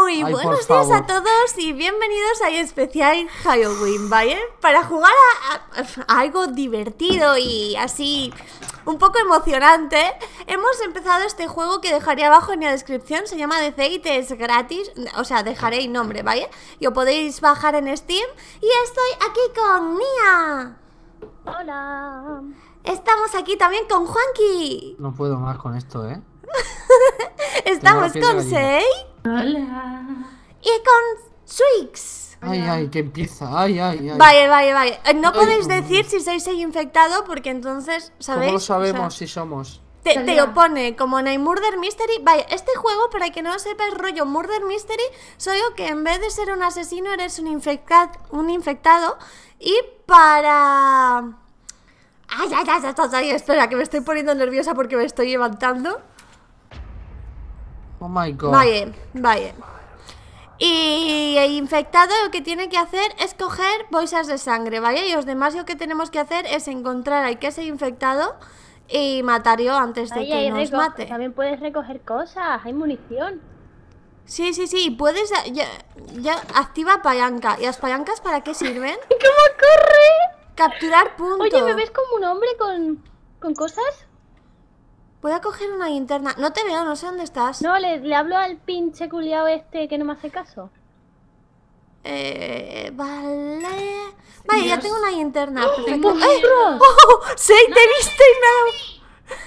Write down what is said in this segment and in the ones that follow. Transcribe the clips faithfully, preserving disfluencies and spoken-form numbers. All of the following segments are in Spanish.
Muy Ay, buenos días a todos y bienvenidos a especial Halloween, ¿vale? Para jugar a, a, a algo divertido y así un poco emocionante, hemos empezado este juego que dejaré abajo en la descripción. Se llama The Fate, es gratis, o sea, dejaré el nombre, ¿vale? Y lo podéis bajar en Steam. Y estoy aquí con Mía. Hola. Estamos aquí también con Juanqui. No puedo más con esto, ¿eh? Estamos con Sei. Hola. Y con Swix. Ay, ay, que empieza. Ay, ay, ay. Vale, vale, vale. No Ay, podéis no. decir si sois el infectado porque entonces, ¿sabéis? ¿Cómo lo sabemos O sea, si somos? Te, te lo pone como en el Murder Mystery. Vaya, este juego, para que no lo sepas, rollo Murder Mystery, solo que en vez de ser un asesino eres un, infecta un infectado. Y para... Ay, ay, ay, ay, ay, ay, espera, que me estoy poniendo nerviosa porque me estoy levantando. Oh my god. Vale, vale. Y el infectado lo que tiene que hacer es coger bolsas de sangre, ¿vale? Y los demás lo que tenemos que hacer es encontrar al que es el infectado y matarlo antes de Ay, que ay, nos reco- mate. También puedes recoger cosas, hay munición. Sí, sí, sí, puedes... Ya, ya activa palanca. ¿Y las palancas para qué sirven? ¿Cómo corre? Capturar punto. Oye, ¿me ves como un hombre con, con cosas? Voy a coger una linterna. No te veo, no sé dónde estás. No, le, le hablo al pinche culiao este que no me hace caso. Eh, vale... Vale, ya tengo una linterna. ¡Oh, Perfecto. tengo ¡Eh! perros! ¡Oh! ¡Sí, te he visto y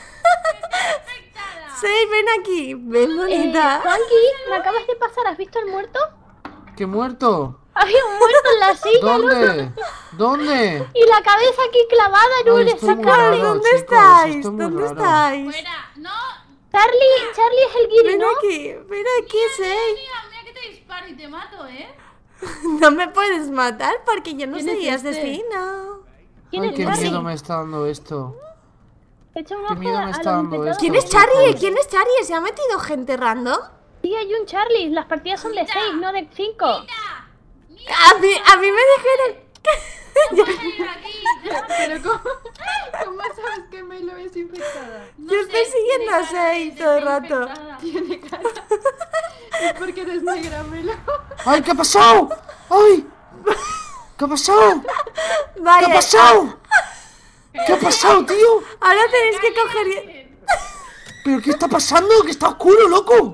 me... Sí, ven aquí. Ven, Eh, bonita. Juanqui, me acabas de pasar, ¿has visto al muerto? ¿Qué muerto? Había un muerto en la silla, loco. ¿Dónde? ¿Dónde? Y la cabeza aquí clavada en Ay, un estoy muy sacado. raro. ¿Dónde chicos, estáis? esto es muy ¿Dónde raro. estáis? Fuera, no, Charlie, Charlie es el guiri, Ven ¿no? aquí, ven aquí, Sei. mira, mira que te disparo y te mato, ¿eh? No me puedes matar porque yo no ¿Quién soy es este? asesino. ¿Quién Ay, es qué Charlie? miedo me está dando esto. Echa un qué ojo miedo me a está los dando infectados. esto. ¿Quién es Charlie? ¿Quién es Charlie? ¿Se ha metido gente random? Sí, hay un Charlie. Las partidas son de seis, no de cinco. Mira, mira, A mí, a mí me dijeron... no puedes salir de aquí. Pero ¿cómo, ¿cómo sabes que Melo es infectada? No Yo sé, estoy siguiendo tiene a cara de- Sei de todo el ser rato. infectada. Tiene cara. Es porque eres negra, Melo. ¡Ay, qué ha pasado! ¡Ay! ¿Qué ha pasado? ¿Qué Vale, ha pasado? ¿Qué ha pasado, tío? ahora tenéis que coger... ¿Pero qué está pasando? ¡Que está oscuro, loco!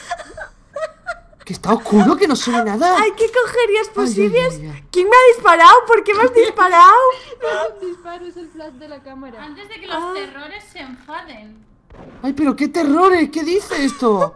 ¿Que está oscuro? ¿Que no se ve nada? Hay que coger guías ay, posibles. ay, ay. ¿Quién me ha disparado? ¿Por qué me has disparado? No es un disparo, es el flash de la cámara. Antes de que los Ah. terrores se enfaden. ¡Ay, pero qué terrores! ¿Qué dice esto?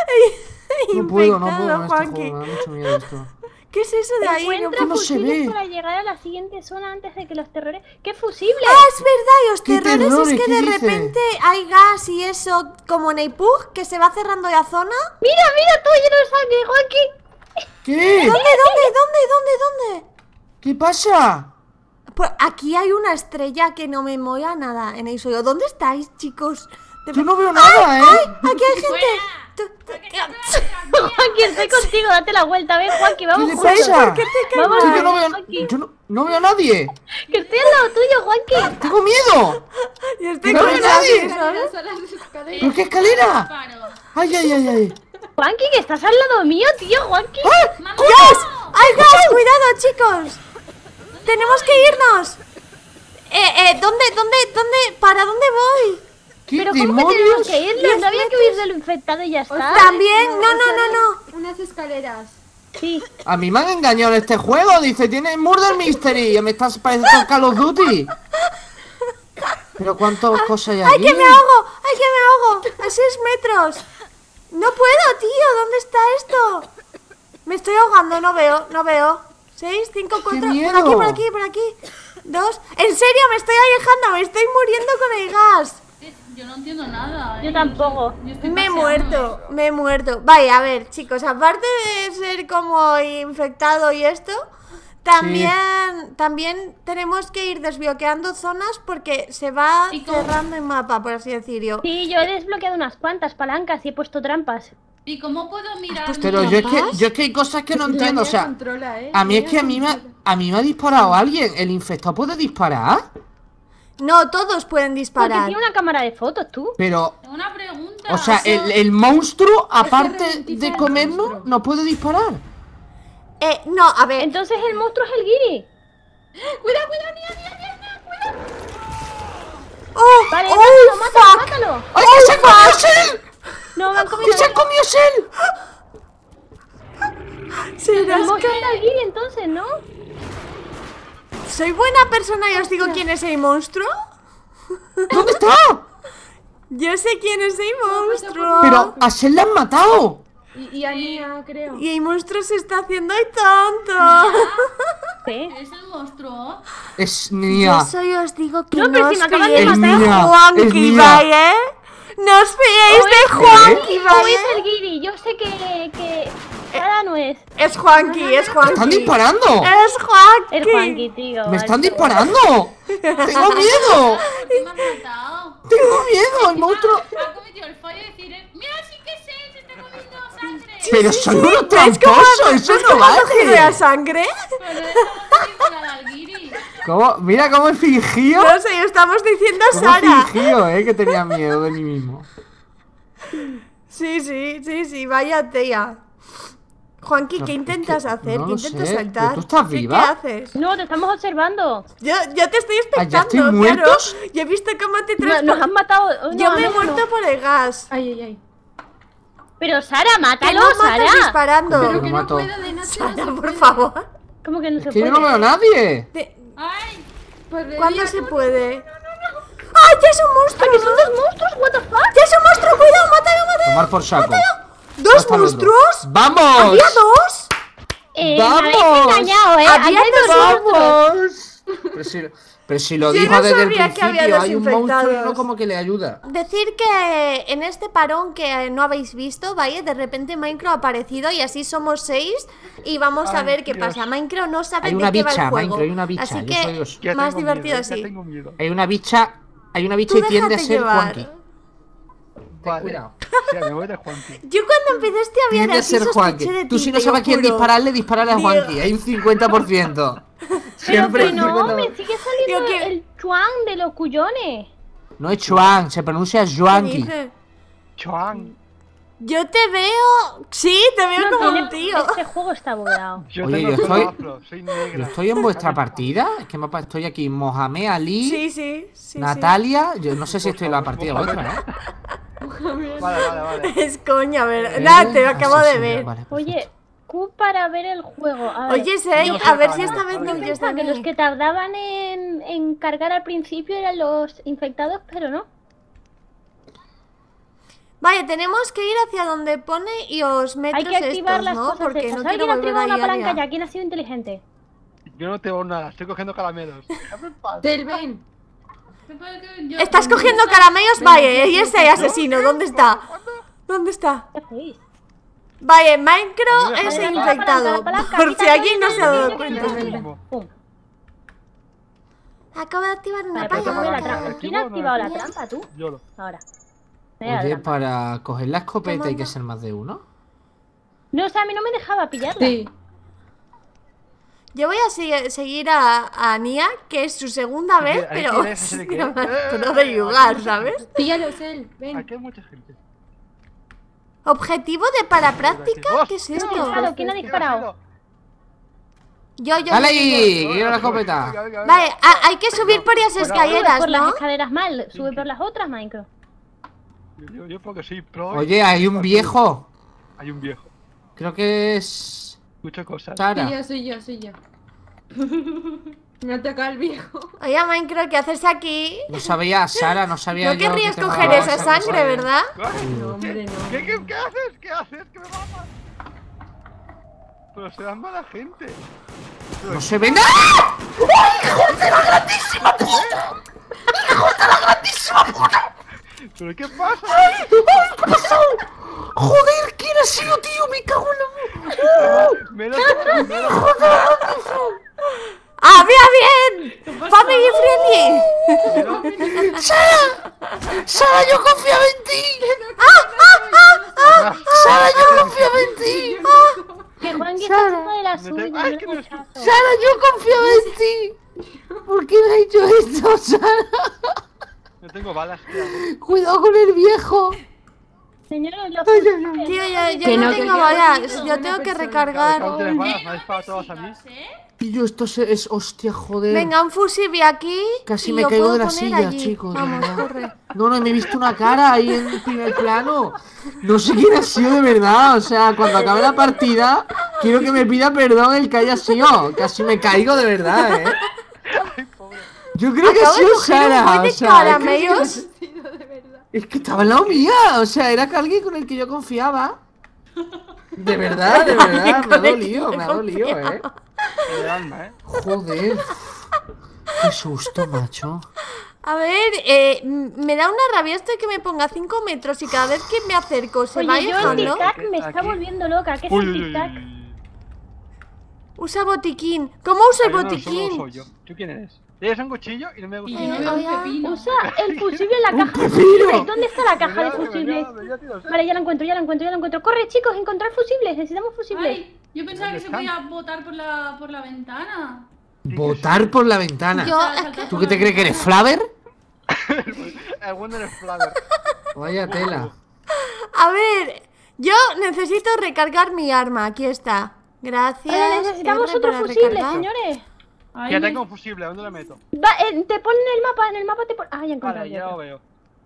No puedo, no puedo Infectado, con este Juanqui. juego, me da mucho miedo esto. ¿Qué es eso de ahí? No Encuentra ¿Cómo se fusiles ve? para llegar a la siguiente zona antes de que los terrores... ¿Qué fusible? Ah, es verdad, y los ¿Qué terrores terrores? es que ¿Qué de dice? repente hay gas y eso, como en el pug, que se va cerrando la zona. Mira, mira, tú lleno de sangre, Joaquín. ¿Qué? ¿Dónde, dónde, dónde, dónde, dónde? ¿Qué pasa? Pues aquí hay una estrella que no me mola nada en el suelo. ¿Dónde estáis, chicos? De Yo ver- no veo nada, ¿eh? Aquí hay gente. ¡Fuera! Tú- tú- ¿Por qué te pones Joaquín, estoy contigo, date la vuelta, ven, Joaquín, vamos ¿Qué le juntos. pasa? ¿Por qué te Vamos, Sí, yo no veo, Joaquín. yo no, no veo a nadie. Que estoy al lado tuyo, Joaquín. ¡Tengo miedo! Yo estoy No con hay nadie, nadie. ¿sabes? Escaleras a las escaleras. ¿Pero qué escalera? disparo? ¡Ay, ay, ay, ay! Joaquín, que estás al lado mío, tío, Joaquín. ¡Mamá! ¡Gas! ¡Hay gas! ¡Cuidado, chicos! ¡Tenemos que irnos! Eh, eh, ¿dónde, dónde, dónde? ¿Para dónde voy? ¿Qué Pero ¿cómo que demonios? tenemos que irnos? ¿No había que huir del infectado y ya está? También, no, no, no, no. Unas escaleras. Sí. A mí me han engañado en este juego. Dice, tiene Murder Mystery. Me estás pareciendo Call of Duty. Pero cuántas cosas hay ¡Ay, aquí. que me ahogo! ¡Ay, que me ahogo! ¡A seis metros! ¡No puedo, tío! ¿Dónde está esto? Me estoy ahogando, no veo, no veo. Seis, cinco, cuatro... Por miedo! aquí, por aquí, por aquí. Dos... ¡En serio! ¡Me estoy alejando! ¡Me estoy muriendo con el gas! Eh, Yo no entiendo nada. Yo ¿eh? tampoco. Yo estoy Me he paseándome. muerto, me he muerto. Vaya, a ver, chicos, aparte de ser como infectado y esto, también, también tenemos que ir desbloqueando zonas porque se va ¿Y cómo? cerrando el mapa, por así decirlo. Sí, yo he desbloqueado unas cuantas palancas y he puesto trampas. ¿Y cómo puedo mirar? puesto Pero yo es que, ¿Trampas? yo es que hay cosas que no entiendo. O La mía sea, controla, ¿eh? a mí La es que a mía mí me, ha- controla. a mí me ha disparado alguien. ¿El infectado puede disparar? No, todos pueden Porque disparar. tiene una cámara de fotos, tú. Pero, Tengo una pregunta. o sea, el, el monstruo, aparte ralentiza de el comernos, monstruo. no puede disparar. Eh, no, a ver. Entonces el monstruo es el guiri. Cuidado, cuidado, Nia, Nia, Nia, Nia, cuidado. ¡Oh! Vale, ¡Oh, mátalo, mátalo, fuck! mátalo. ¡Ay, que se ha comido Shell! No, me han ¡Que comido. se ha comido Shell! ¿Serás El monstruo que- era el guiri entonces, ¿no? ¿Soy buena persona y os digo quién es el monstruo? ¿Dónde está? Yo sé quién es el monstruo. Pero a Shell la han matado. Y, y a Nia, creo. Y el monstruo se está haciendo el tonto. Sí. ¿Es el monstruo? Es Yo Nia. soy os digo que No, no, pero os si me acaban de fiéis matar. de Es mía, es Juanqui, mía. ¿vale? No os fiéis O de es Juanqui, O ¿vale? es el guiri. Yo sé que... que... Sara no es. Es Juanqui, es Juanqui. ¡Están disparando! Es Juanqui. El Juanqui, tío. ¡Me vale. están disparando! ¡Tengo miedo! ¿Qué me has matado? ¡Tengo miedo! ¡El monstruo! Ha cometido el fallo de decir, eh, mira, sí que sé, se está comiendo sangre. ¡Pero son unos ¿Ves cómo, tramposos! ¡Eso ¿ves no cómo ha cogido la vale! sangre? Pero estamos diciendo al guiri. ¿Cómo? Mira cómo he fingido. No sé, estamos diciendo a ¿Cómo he Sara. fingido, eh? Que tenía miedo de mí mismo. Sí, sí, sí, sí, vaya tía. Juanqui, ¿qué No, es intentas que hacer? no ¿Qué lo intentas sé, saltar? ¿tú estás ¿Qué- viva? ¿Qué haces? No, te estamos observando. Yo, yo te estoy ¿Ah, ya expectando, estoy claro. muertos? Yo he visto cómo te No- Nos transportas. han matado. no, Yo me he no, no. muerto por el gas. Ay, ay, ay. Pero Sara, ¿Qué mátalo, no matas Sara. disparando? Pero Lo que no mato. puedo de nada. Sara, por favor. ¿Cómo que no se Que puede? yo no veo a nadie. Te- Ay, ¿Cuándo se puede? ¡Ay, ya es un monstruo! ¿Que son dos monstruos? ¿What the fuck? ¡Ya es un monstruo! ¡Cuidado! ¡Mátalo, mátalo! Tomar por saco. ¿Dos Hasta luego. monstruos? ¡Vamos! ¿Había dos? Eh, ¡Vamos! Me habéis engañado, ¿eh? Había Aquí hay dos dos monstruos. ¡Vamos! Pero si, pero si lo Yo dijo no desde el sabía que había principio, dos hay un monstruo y infectados. no como que le ayuda. Decir que en este parón que no habéis visto, ¿vale? De repente Minecraft ha aparecido y así somos seis y vamos a Ay, ver qué Dios. pasa. Minecraft no sabe Hay de una qué va bicha, el juego. Minecraft, hay una bicha, Así yo que soy Dios. Ya más tengo divertido miedo, así. Ya tengo miedo. Hay una bicha, hay una bicha Tú y tiende a déjate ser llevar. Juanqui. Vale. cuidado. Sí, me voy de Juanqui. Yo cuando empezaste a ver Tiende a así ser sospeché Juanqui. de Tú ti, si no te sabes a lo quién juro. dispararle, disparale a Digo- Juanqui. Hay un cincuenta por ciento. Pero Siempre que no, cincuenta. me sigue saliendo Digo que- el chuan de los cuyones. No es Chuan, se pronuncia ¿Qué Juanqui. dices? Chuan. Yo te veo... Sí, te veo No como tiene- un tío. Este juego está bugueado. Yo Oye, tengo yo el pelo estoy- afro, soy negra. Yo estoy en vuestra partida. Es que me apa- estoy aquí. Mohamed Ali, Sí, sí, sí. Natalia. Yo no sé si Por estoy en la favor, partida Mohamed. vuestra, ¿eh? Vale, vale, vale. Sí. Es coña, a ver. Nada, te lo acabo Ah, sí, de sí, ver. vale, Oye, perfecto. Q para ver el juego. A ver. Oye, Sei, No sé, a ver si vale, esta vez vale. no Yo quieres pensaba que los mí. que tardaban en, en cargar al principio eran los infectados, pero no. Vale, tenemos que ir hacia donde pone y os metros Hay que activar estos, las ¿no? cosas Porque estas. no ¿Alguien quiero ha volver activado ahí una palanca allá. ya? ¿Quién ha sido inteligente? Yo no tengo nada, estoy cogiendo caramelos. Déjame en paz. Del ven. ¿qué pasa que yo- ¿Estás yo- cogiendo caramelos? Vale, y ese asesino, ¿dónde está? ¿Dónde está? ¿Qué hacéis? Vale, Minecraft Mira, es mira, mira, infectado. la palanca, la Por palanca, si alguien no quita, se ha dado quita, cuenta. quita, Ahora quita. mismo. Pum. Acabo de activar una Vale, pero palanca. ¿quién ha palanca. activado- ¿quién ha activado la trampa? ¿Tú? Yo lo. Ahora. Me da la Oye, trampa. para coger la escopeta hay que Toma. ser más de uno. No, o sea, a mí no me dejaba pillarla. Sí. Yo voy a sigue- seguir a, a Nia, que es su segunda ¿Qué- vez, ahí pero tienes ese de qué? no me Eh, acuerdo de jugar, ¿sabes? Píllalo, Sel. Ven. Aquí hay mucha gente. ¿Objetivo de para práctica? ¿Qué es ¡Hostia! esto? Claro, ¿quién ha disparado? Yo, yo, ¡Dale yo, yo, yo. ahí! ¡Quiero la escopeta! Venga, venga, venga. Vale, a- hay que subir por las Bueno, Sube escaleras, por las ¿no? escaleras mal, sube por las otras, Minecraft. Yo, yo, yo porque soy pro. Oye, hay un viejo. Hay un viejo. Creo que es... Escucho cosas. Soy Sara. yo, soy yo, soy yo. Me ha atacado el viejo. Oye, Minecraft, ¿qué haces aquí? No sabía, Sara, no sabía No yo que querrías te coger mataba esa esa sangre, cosa de- ¿verdad? No, hombre, no. ¿Qué, qué, qué haces? ¿Qué haces? ¿Que me matas? Pero se dan mala gente. ¡No se ve nada! ¡Ay, hijo de la grandísima puta! ¡Hijo de la grandísima puta! ¿Pero qué pasa? ¡Ay, qué ha pasado! ¡Joder, quién ha sido, tío! ¡Me cago en la... Menos menos- ¡Ah, bien, bien! ¡Family friendly! ¡Sara! ¡Sara, yo confiaba en ti! Ah, ¡Sara, yo confiaba en ti! Que Juan está Sara. haciendo de la Me suya. te- Ay, no que le no hago caso. ¡Sara, yo confiaba en ti! ¿Por qué me ha hecho esto, Sara? No tengo balas, tío. Cuidado con el viejo. Señores, los Ay, ay, ay. Tío, yo, yo Que no no, que tengo yo balas. necesito Yo una tengo que persona. recargar. Acabo de un- balas, me ha disparado todas a mí. ¿Eh? Y yo, esto se- es. Hostia, joder. Venga, un fusible aquí. Casi y me lo caigo puedo de la poner silla, allí. chicos. de Vamos, verdad. corre. No, no, me he visto una cara ahí en el primer plano. No sé quién ha sido de verdad. O sea, cuando acabe la partida, quiero que me pida perdón el que haya sido. Casi me caigo de verdad, eh. Yo creo que ha Acabo de sido coger un Sara. buen de O sea, es que- caramelos. Sí, no, de verdad. es que estaba al lado mía. O sea, era que alguien con el que yo confiaba. De verdad, de verdad. Me ha Con el que dolido, yo me ha dolido, eh. En el alma, ¿eh? Joder. Qué susto, macho. A ver, eh, m- me da una rabia esto de que me ponga cinco metros y cada vez que me acerco se va Oye, yo el alejando. tic-tac me está Aquí. volviendo loca. ¿Qué es Uy, el uy, uy, tic-tac? uy. Usa botiquín. ¿Cómo usa el Ah, yo no, solo botiquín? soy yo. ¿Tú quién eres? Tienes un cuchillo y no me gusta. Y no Eh, veo un oiga. pepino. Usa el fusible en la caja de pepino! fusibles. ¿Dónde está la caja de Venga, fusibles? venga, venga, tío, Vale, ya la encuentro, ya la encuentro, ya la encuentro. Corre, chicos, encontrar fusibles. Necesitamos fusibles. Ay, yo pensaba que se podía botar por la, por la ventana. Botar por la ventana. Yo- O sea, saltar ¿Tú por qué la te crees que eres ventana. Flaver? El Wonder es Flaver. Vaya tela. A ver, yo necesito recargar mi arma. Aquí está. Gracias. Vale, necesitamos R otro para fusible, recargar. señores. Ay, Ya me- tengo un fusible, ¿dónde lo meto? Va, eh, te ponen el mapa, en el mapa te ponen. Ah, ya encontré. Vale, ya lo veo.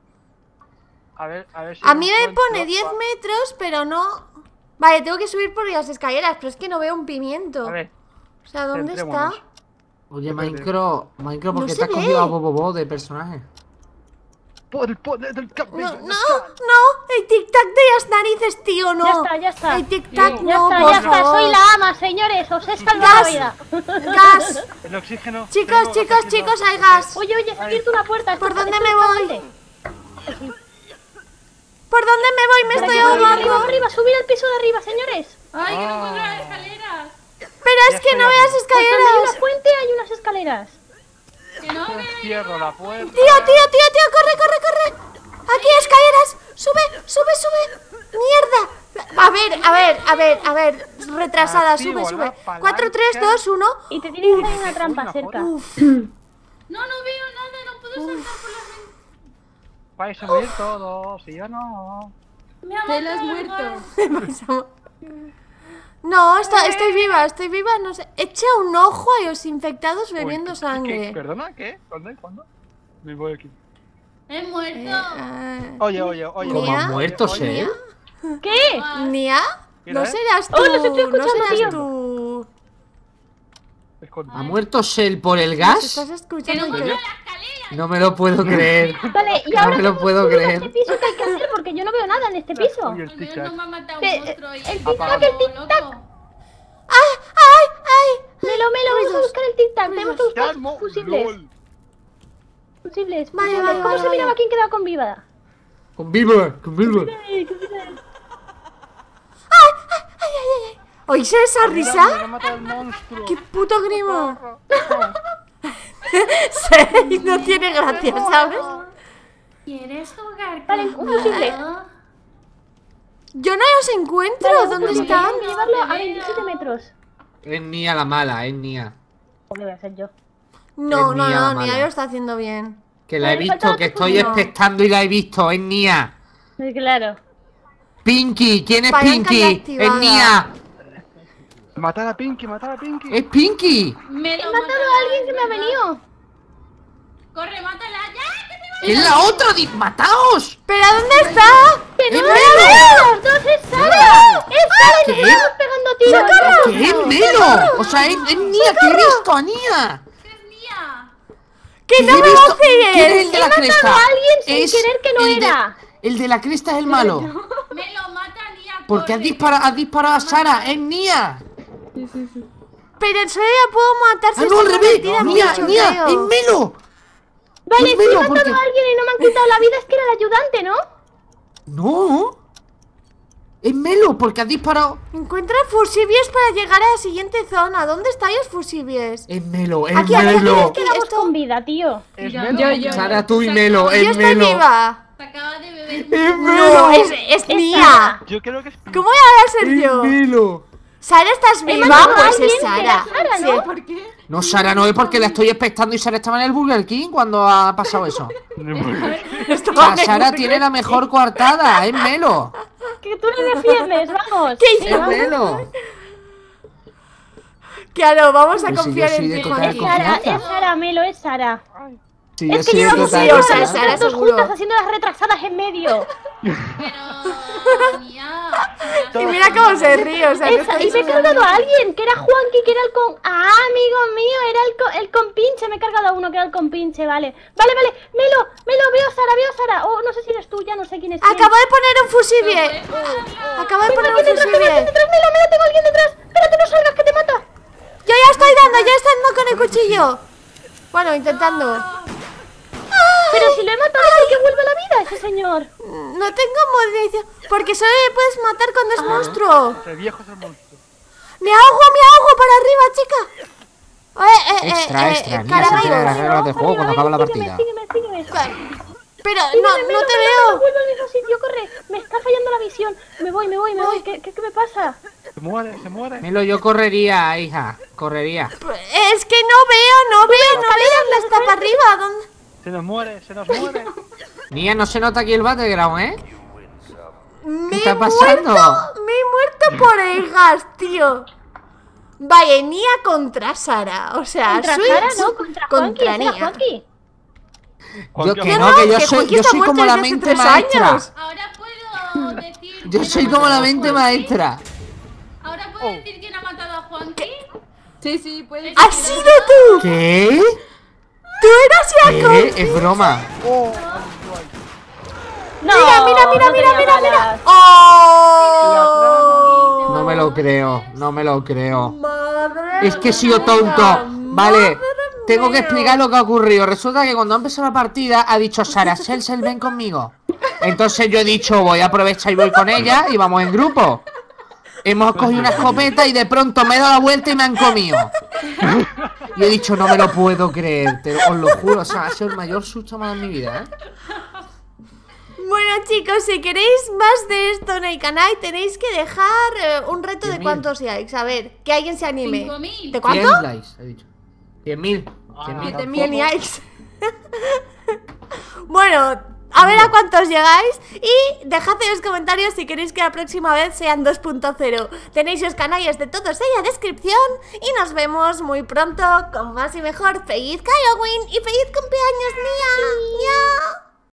A ver, a ver si. A mí me encuentro- pone diez metros, pero no. Vale, tengo que subir por las escaleras, pero es que no veo un pimiento. A ver, O sea, ¿dónde está? centrémonos. Oye, Minecraft, Minecraft, ¿por No qué se te has ve. cogido a Bobobo de personaje? Por el poder del No, cabello. no, no, el tic-tac de las narices, tío, no. Ya está, ya está. El tic-tac Ya no, está, por ya está. favor. Soy la ama, señores. Os he salvado la Gas. vida. Gas. El oxígeno. Chicos, tengo chicos, oxígeno. chicos, hay gas. Oye, oye, se ha abierto una puerta. ¿Por Esto- dónde esto me es voy? importante. ¿Por dónde me voy? Me Para estoy que vaya arriba, ahogando. arriba, subir al piso de arriba, señores. Ay, que no Ah. encuentro las escaleras. Pero es Ya que estoy no veo las aquí. Pues donde hay una escaleras. fuente hay unas escaleras. Que no, que Cierro la puerta. Tío, tío, tío, tío, corre, corre, corre. Aquí, escaleras. Sube, sube, sube. Mierda. A ver, a ver, a ver, a ver. Retrasada, Activo sube, la sube. palanca. cuatro, tres, dos, uno. Y te tienes que hacer una trampa Uy, cerca. Uf. no, no veo nada, no puedo saltar por las ventanas. Vais a morir todos, ¿sí o no? Me ha Te lo has matado, muerto. No, está- estoy viva, estoy viva, no sé. Echa un ojo a los infectados Uy, bebiendo ¿qué- sangre. qué? ¿Perdona? ¿Qué? ¿Dónde? ¿Cuándo? Me voy aquí. He muerto. Eh, ah, Oye, oye, oye. ¿Cómo ¿Nia? ha muerto, Oye, Sel? ¿Qué? ¿Nia? Mira, No ¿eh? serás tú, Oh, los estoy no escuchando, serás tío. tú. escondido. ¿Ha muerto Sel por el ¿Nos gas? estás Que no escuchando? encuentro que- la escalera. No me lo puedo creer. Vale, y No ahora me lo cómo puedo subimos a creer. este piso que hay que hacer porque yo no veo nada en este piso. Uy, el Al menos tic-tac. no me ha matado Eh, un monstruo y el he tic-tac, apagado el tic-tac. loco. ¡Ay, ay, ay! Melo, Melo, vamos a buscar el tic-tac. Tenemos que buscar Calmo, fusibles. lol. Fusibles, Vale, fusibles. vale, ¿Cómo vale, se miraba vale. quién quedaba con viva? Con Viva, con Viva. ¿Oís esa Me risa? ha matado el monstruo. ¡Qué puto grimo! Sí, no tiene gracia, ¿sabes? ¿Quieres jugar Vale, conmigo? un fusible. Yo no los encuentro, ¿dónde Fusible, están? tengo que llevarlo a veintisiete metros. Es Nia la mala, es Nia. ¿Cómo voy a hacer yo? No, Es no, Nia la no, ni mala. lo está haciendo bien. Que la he Vale, falta visto, que otro estoy turno. expectando y la he visto, es Nia. Sí, claro. Pinky, ¿quién es Palanca Pinky? reactivada. Es Nia. Matar a Pinky, matar a Pinky. Es Pinky. Me He lo matado a alguien que me ha venido. Corre, mátala. ¡Ya! ¡Que te ¿Qué es la otra? Di- ¡Mataos! ¿Pero dónde está? ¡Que no ¡Es me Melo! veo! ¡Los dos es Sara! ¡Es Sara y ¿Qué? nos estamos pegando tiros! ¿Qué es Melo? O sea, es, es Nia, que he visto a Nia. vas! ¡Es mía! ¡Que Que no he me visto- vacies! ¿Quién es el de la He matado cresta? a alguien sin Es querer que no el de- era. El de la cresta es el malo. Me lo mata Nia. Porque has corre. disparado, has disparado a Sara, es Nia. Pero solo la puedo matar si Ah, no, al está revés. metida en Nia, bicho, Nia, creo. es Melo. Vale, Es si he Melo, matado porque- a alguien y no me han quitado la vida es que era el ayudante, ¿no? No. Es Melo, porque has disparado. Encuentra fusibles para llegar a la siguiente zona. ¿Dónde están los fusibles? Es Melo, es Aquí, aquí, Melo. aquí, Quedamos esto- con vida, tío. Es Yo- Melo. yo- yo- Sara, tú y Melo, Yo es estoy Melo. viva. Te acaba de beber. Es No, Melo. es, es Es mía. Sara. Yo creo que es Pinky. ¿Cómo voy a ser Es yo? Melo. Sara, ¿estás viva? matado a Pues alguien es que Sara. era Sara, Sí. ¿no? ¿Por qué? No, Sara no es porque la estoy expectando y Sara estaba en el Burger King cuando ha pasado eso. O sea, Sara tiene la mejor coartada, es Melo. Que tú le defiendes, vamos. ¿Qué Es Melo. Claro, vamos a Pues si yo confiar soy en de ti, total Juanqui. confianza. Sara, es Sara, Melo, es Sara. Sí, yo Es que soy de llevamos total sí, o sea, confianza. Sara, las dos seguro. juntas haciendo las retrasadas en medio. Pero, niña. Y mira cómo se ríe, o sea, que Esa, estoy y me he cargado a alguien, que era Juanqui, que era el con... Ah, amigo mío, era el, con... el compinche. Me he cargado a uno que era el compinche, vale. Vale, vale, Melo, Melo, veo a Sara, veo a Sara. Oh, no sé si eres tú, ya no sé quién es quién. Acabo de poner un fusible. Acabo de poner un Detrás, fusible. detrás, Melo, Melo, tengo a alguien detrás. Espérate, no salgas, que te mata. Yo ya estoy dando, ya estoy dando con el cuchillo. Bueno, intentando. Pero si lo he matado, ¿por qué vuelve a la vida ese señor? No tengo munición. Porque solo le puedes matar cuando es monstruo. El viejo es el monstruo. Me ahogo, me ahogo para arriba, chica. Eh, eh, Extra, eh, extra, eh, niña, se entera de las caramelos. reglas del juego cuando acaba la Sígueme, partida. sígueme, sígueme. Pero no, Sígueme, no Melo, te Melo, veo. Melo, vuelvo al mismo sitio, corre. Me está fallando la visión. Me voy, me voy, me voy. ¿Qué, qué, qué me pasa? Se muere, se muere. Melo, yo correría, hija, correría. Es que no veo, no veo, no veo dónde está para arriba. ¿Dónde? Se nos muere, se nos muere. Niña, no se nota aquí el background, ¿eh? Me ¿Qué he está pasando? muerto, me he muerto por el gas, tío. Vaya, Nia contra Sara. O sea, Contra Switch Sara, ¿no? Contra Juanqui, ese era Nia. Juanqui. Yo Juanqui, que No, no, que yo que soy, Juanqui yo está soy como muerto la desde hace mente tres maestra. años. Ahora puedo decir. Yo quién soy ha como la matado a mente Juanqui. maestra. Ahora puedo decir quién ha matado a Juanqui. Sí, sí, puede ¡Has sido tú! ¿Qué? ¡Tú eras Jacob! ¿Qué? Es broma. No, Mira, mira, mira, no mira, tenía mira, mira. balas. ¡Oh! No me lo creo, no me lo creo. Madre Es que he sido mía, tonto. Vale, madre tengo que mía. explicar lo que ha ocurrido. Resulta que cuando ha empezado la partida ha dicho Sara, Celsel, ven conmigo. Entonces yo he dicho, voy a aprovechar y voy con ella y vamos en grupo. Hemos cogido una escopeta y de pronto me he dado la vuelta y me han comido. Y he dicho, no me lo puedo creer, te, os lo juro, o sea, ha sido el mayor susto más de mi vida, ¿eh? Bueno, chicos, si queréis más de esto en el canal, tenéis que dejar eh, un reto de diez mil. cuántos likes. A ver, que alguien se anime. cinco mil. ¿De cuánto? cien likes, he dicho. cien mil. Siete mil. cien likes. Bueno, a ver a cuántos llegáis. Y dejad en los comentarios si queréis que la próxima vez sean dos punto cero. Tenéis los canales de todos en la descripción. Y nos vemos muy pronto con más y mejor. ¡Feliz Halloween! ¡Y feliz cumpleaños, Nia! ¡Ya!